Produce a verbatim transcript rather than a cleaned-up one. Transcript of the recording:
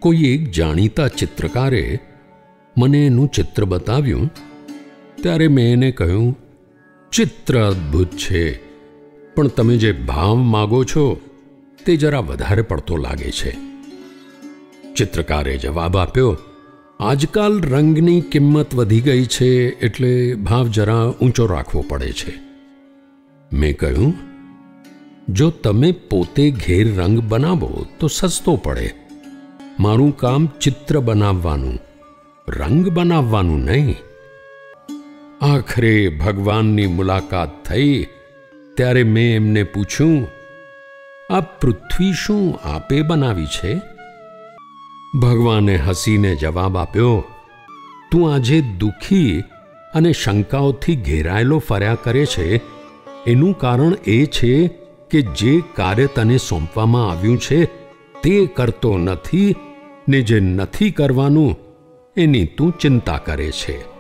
કોઈ એક જાણીતા ચિત્રકારે મને એનું ચિત્ર બતાવ્યું ત્યારે મેં એને કહ્યું, ચિત્ર અદ્ભુત છે, પણ તમે જે ભાવ માગો છો તે જરા વધારે પડતો લાગે છે. ચિત્રકારે જવાબ આપ્યો, આજકાલ રંગની કિંમત વધી ગઈ છે, એટલે ભાવ જરા ઊંચો રાખવો પડે છે. મેં કહ્યું, જો તમે પોતે ઘેર રંગ બનાવો તો સસ્તો પડે. મારું કામ ચિત્ર બનાવવાનું, રંગ બનાવવાનું નહીં. આખરે ભગવાનની મુલાકાત થઈ ત્યારે મેં એમને પૂછ્યું, આ પૃથ્વી શું આપે બનાવી છે? ભગવાને હસીને જવાબ આપ્યો, તું આજે દુઃખી અને શંકાઓથી ઘેરાયેલો ફર્યા કરે છે, એનું કારણ એ છે કે જે કાર્ય તને સોંપવામાં આવ્યું છે તે કરતો નથી ને જે નથી કરવાનું એની તું ચિંતા કરે છે.